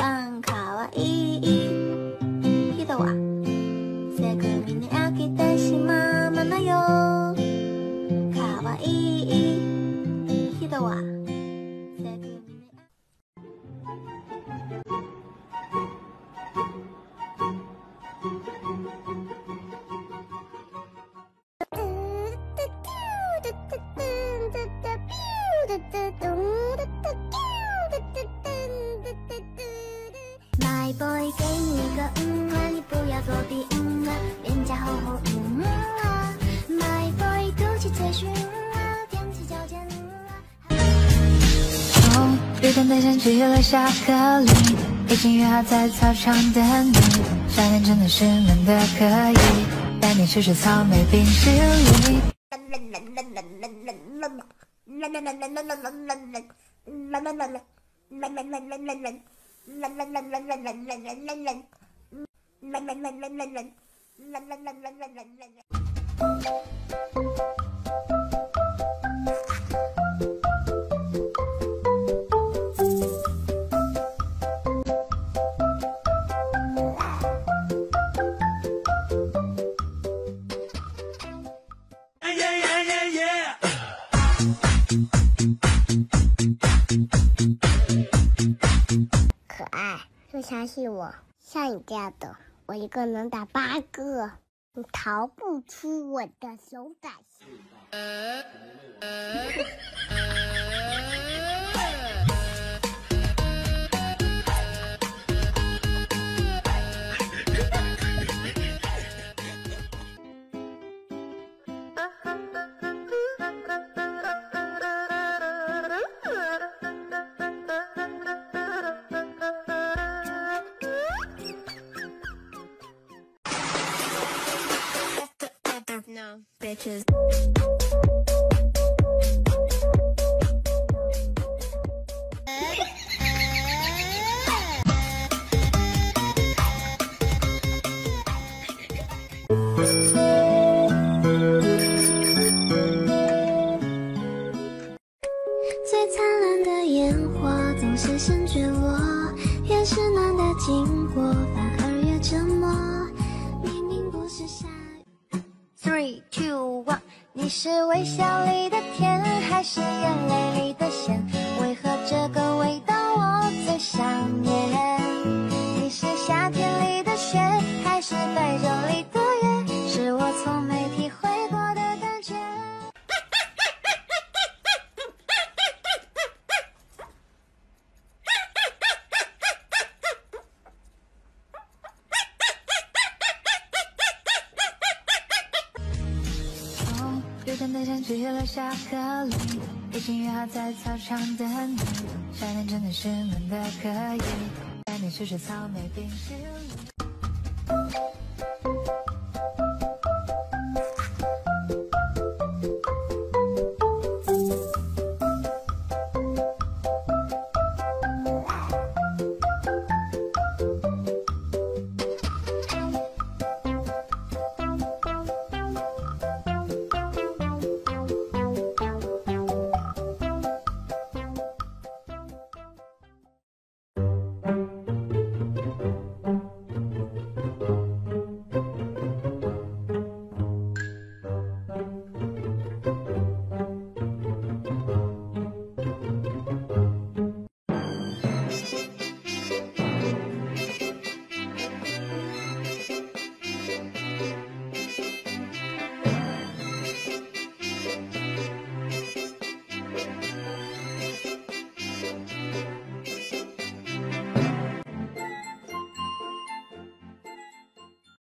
番かわいい人はセクミに飽きてしまうものよ。かわいい人はセクミにMy boy 给你一个你不要作弊脸颊厚厚My boy 嘟起嘴唇踮起脚尖从绿灯带上去了巧克力，已经约好在操场等你。夏天真的是闷的可以，带你吃吃草莓冰淇淋。 可爱，就相信我，像你这样的，我一个能打8个，你逃不出我的手感。No, bitches. 最灿烂的烟火总是先坠落，越是暖的经过，反而越折磨。明明不是下雨。3、2、1，你是微笑里的甜，还是眼泪里的咸？为何这个味道我最想念？你是夏天里的雪，还是白昼里的月？是我从没体会过的感觉。 绿灯带上去了巧克力，已经约好在操场等你。夏天真的是闷的可以，带你吃吃草莓冰淇淋。